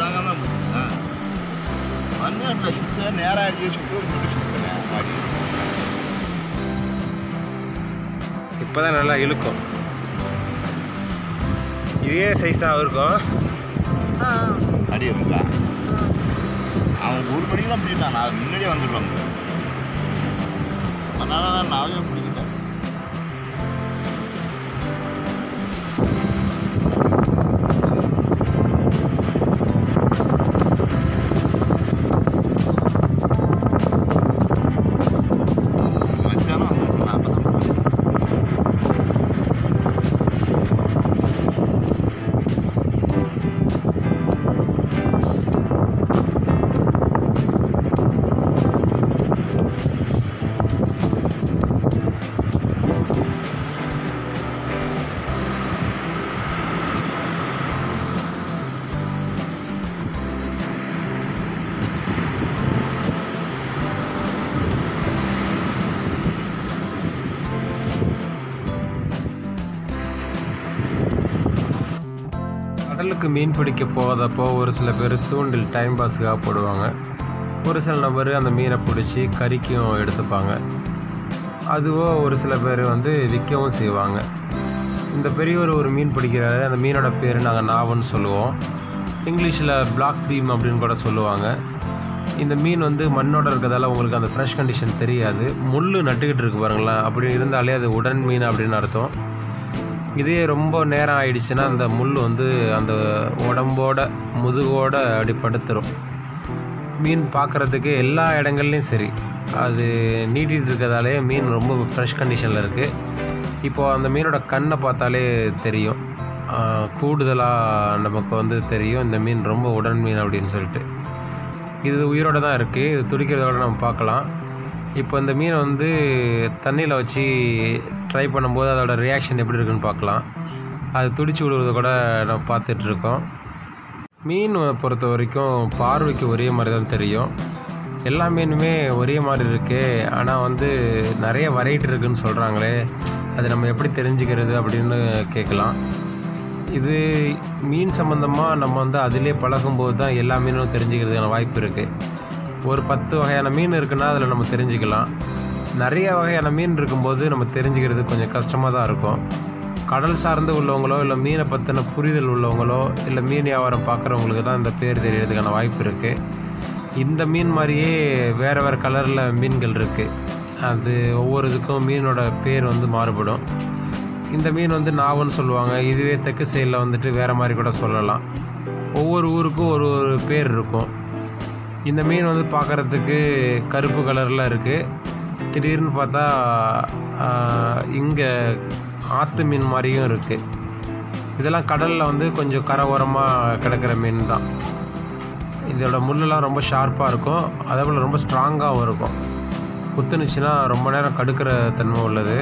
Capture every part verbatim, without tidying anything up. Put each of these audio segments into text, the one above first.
வாங்காம போச்சுன்னா மண்ணாட்டில் சுத்த நேராக அடிச்சு சுட்டு சுற்றுங்க மாடி. இப்போதான் நல்லா இழுக்கும். இதே சைஸ் தான் இருக்கும். அடி இருக்கா அவன் ஒரு மணிக்கெலாம் பிடிக்கிட்டான். நான் முன்னாடியே வந்துடுவாங்க. அதனால தான் நாவே பிடிக்கிட்டேன். கடலுக்கு மீன் பிடிக்க போகிறப்போ ஒரு சில பேர் தூண்டில் டைம் பாஸுக்காக போடுவாங்க. ஒரு சில நபர் அந்த மீனை பிடிச்சி கறிக்கும் எடுத்துப்பாங்க. அதுவோ ஒரு சில பேர் வந்து விற்கவும் செய்வாங்க. இந்த பெரியவர் ஒரு மீன் பிடிக்கிறாரு. அந்த மீனோட பேர் நாங்கள் நாவன்னு சொல்லுவோம். இங்கிலீஷில் பிளாக் பீம் அப்படின்னு கூட சொல்லுவாங்க. இந்த மீன் வந்து மண்ணோட இருக்கிறதால உங்களுக்கு அந்த ஃப்ரெஷ் கண்டிஷன் தெரியாது. முள் நட்டுக்கிட்டு இருக்கு பாருங்களேன். அப்படி இருந்தாலே அது உடன் மீன் அப்படின்னு அர்த்தம். இதே ரொம்ப நேரம் ஆயிடுச்சுன்னா அந்த முள் வந்து அந்த உடம்போட முதுகோட அப்படி படுத்துரும். மீன் பார்க்குறதுக்கு எல்லா இடங்கள்லையும் சரி அது நீட்டிகிட்டு இருக்கிறதாலே மீன் ரொம்ப ஃப்ரெஷ் கண்டிஷனில் இருக்குது. இப்போது அந்த மீனோட கண்ணை பார்த்தாலே தெரியும், கூடுதலாக நமக்கு வந்து தெரியும் இந்த மீன் ரொம்ப உடன் மீன் அப்படின்னு சொல்லிட்டு. இது உயிரோடு தான் இருக்குது. இது துடிக்கிறதோட நம்ம பார்க்கலாம். இப்போ இந்த மீனை வந்து தண்ணியில் வச்சு ட்ரை பண்ணும்போது அதோட ரியாக்ஷன் எப்படி இருக்குன்னு பார்க்கலாம். அது துடிச்சு விடுறத கூட நம்ம பார்த்துட்ருக்கோம். மீன் பொறுத்த வரைக்கும் பார்வைக்கு ஒரே மாதிரி தான் தெரியும். எல்லா மீனுமே ஒரே மாதிரி இருக்குது. ஆனால் வந்து நிறைய வெரைட்டி இருக்குதுன்னு சொல்கிறாங்களே, அது நம்ம எப்படி தெரிஞ்சுக்கிறது அப்படின்னு கேட்கலாம். இது மீன் சம்மந்தமாக நம்ம வந்து அதிலே பழகும்போது தான் எல்லா மீனும் தெரிஞ்சுக்கிறதுக்கான வாய்ப்பு இருக்குது. ஒரு பத்து வகையான மீன் இருக்குன்னா அதில் நம்ம தெரிஞ்சுக்கலாம். நிறைய வகையான மீன் இருக்கும்போது நம்ம தெரிஞ்சுக்கிறது கொஞ்சம் கஷ்டமாக தான் இருக்கும். கடல் சார்ந்து உள்ளவங்களோ இல்லை மீனை பற்றின புரிதல் உள்ளவங்களோ இல்லை மீன் வியாபாரம் பார்க்குறவங்களுக்கு தான் இந்த பேர் தெரியறதுக்கான வாய்ப்பு இருக்குது. இந்த மீன் மாதிரியே வேறு வேறு கலரில் மீன்கள் இருக்குது. அது ஒவ்வொரு இதுக்கும் மீனோட பேர் வந்து மாறுபடும். இந்த மீன் வந்து நாவன்னு சொல்லுவாங்க. இதுவே தெற்கு சைடில் வந்துட்டு வேறு மாதிரி கூட சொல்லலாம். ஒவ்வொரு ஊருக்கும் ஒரு ஒரு பேர் இருக்கும். இந்த மீன் வந்து பார்க்குறதுக்கு கருப்பு கலரில் இருக்குது. திடீர்னு பார்த்தா இங்கே ஆற்று மீன் மாதிரியும் இருக்குது. இதெல்லாம் கடலில் வந்து கொஞ்சம் கரை ஓரமாக கிடக்கிற மீன் தான். இதோட முள்ளெல்லாம் ரொம்ப ஷார்ப்பாக இருக்கும். அதே போல் ரொம்ப ஸ்ட்ராங்காகவும் இருக்கும். குத்துனுச்சுன்னா ரொம்ப நேரம் கடுக்கிற தன்மை உள்ளது.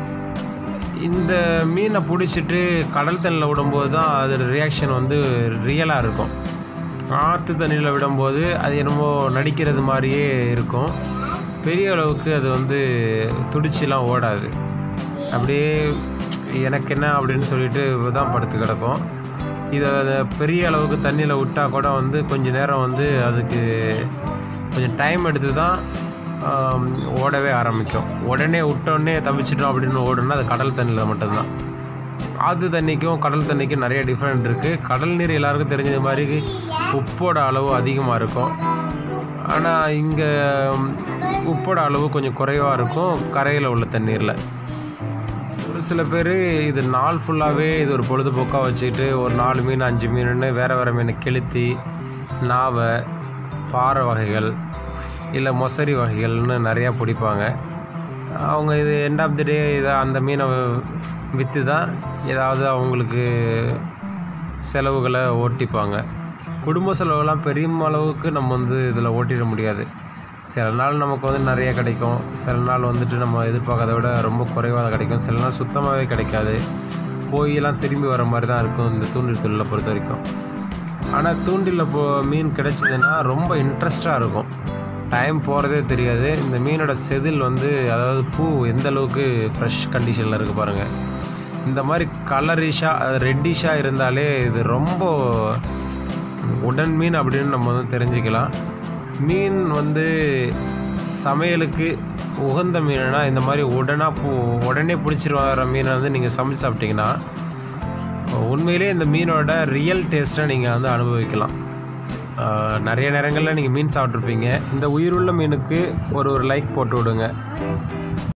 இந்த மீனை பிடிச்சிட்டு கடல் தண்ணியில் விடும்போது தான் அதோட ரியாக்ஷன் வந்து ரியலாக இருக்கும். ஆற்று தண்ணியில் விடும்போது அது என்னமோ நடிக்கிறது மாதிரியே இருக்கும். பெரிய அளவுக்கு அது வந்து துடிச்சிலாம் ஓடாது. அப்படியே எனக்கு என்ன அப்படின்னு சொல்லிட்டு தான் படுத்து கிடக்கும். இதை பெரிய அளவுக்கு தண்ணியில் விட்டால் கூட வந்து கொஞ்சம் நேரம் வந்து அதுக்கு கொஞ்சம் டைம் எடுத்து தான் ஓடவே ஆரம்பிக்கும். உடனே விட்டோடனே தப்பிச்சிட்டோம் அப்படின்னு ஓடுனா அது கடல் தண்ணியில் மட்டும்தான். ஆற்று தண்ணிக்கும் கடல் தண்ணிக்கும் நிறைய டிஃப்ரெண்ட் இருக்குது. கடல் நீர் எல்லாருக்கும் தெரிஞ்சது மாதிரி உப்போட அளவு அதிகமாக இருக்கும். ஆனால் இங்கே உப்போட அளவு கொஞ்சம் குறைவாக இருக்கும் கரையில் உள்ள தண்ணீரில். ஒரு சில பேர் இது நாள் ஃபுல்லாகவே இது ஒரு பொழுதுபோக்காக வச்சுக்கிட்டு ஒரு நாலு மீன் அஞ்சு மீனுன்னு வேறு வேறு மீன் கெளுத்தி, நாவை, பாறை வகைகள் இல்லை மொசரி வகைகள்னு நிறையா பிடிப்பாங்க. அவங்க இது எண்ட் ஆஃப் தி டே இதை அந்த மீனை விற்று தான் ஏதாவது அவங்களுக்கு செலவுகளை ஓட்டிப்பாங்க. குடும்ப செலவுலாம் பெரிய அளவுக்கு நம்ம வந்து இதில் ஓட்டிட முடியாது. சில நாள் நமக்கு வந்து நிறைய கிடைக்கும், சில நாள் வந்துட்டு நம்ம எதிர்பார்க்கறத விட ரொம்ப குறைவாக கிடைக்கும், சில நாள் சுத்தமாகவே கிடைக்காது. போயெல்லாம் திரும்பி வர மாதிரி தான் இருக்கும் இந்த தூண்டில் தொழிலை பொறுத்த வரைக்கும். ஆனால் தூண்டில் போ மீன் கிடைச்சிதுன்னா ரொம்ப இன்ட்ரெஸ்ட்டாக இருக்கும். டைம் போகிறதே தெரியாது. இந்த மீனோட செதில் வந்து அதாவது பூ எந்த அளவுக்கு ஃப்ரெஷ் கண்டிஷனில் இருக்குது பாருங்கள். இந்த மாதிரி கலரிஷாக ரெட்டிஷாக இருந்தாலே இது ரொம்ப உடன் மீன் அப்படின்னு நம்ம வந்து தெரிஞ்சுக்கலாம். மீன் வந்து சமையலுக்கு உகந்த மீனுனா இந்த மாதிரி உடனாக பூ உடனே பிடிச்சிட்டு வர மீனை வந்து நீங்கள் சமைச்சு சாப்பிட்டிங்கன்னா உண்மையிலே இந்த மீனோட ரியல் டேஸ்ட்டை நீங்கள் வந்து அனுபவிக்கலாம். நிறைய நேரங்களில் நீங்கள் மீன் சாப்பிட்ருப்பீங்க. இந்த உயிருள்ள மீனுக்கு ஒரு ஒரு லைக் போட்டு விடுங்க.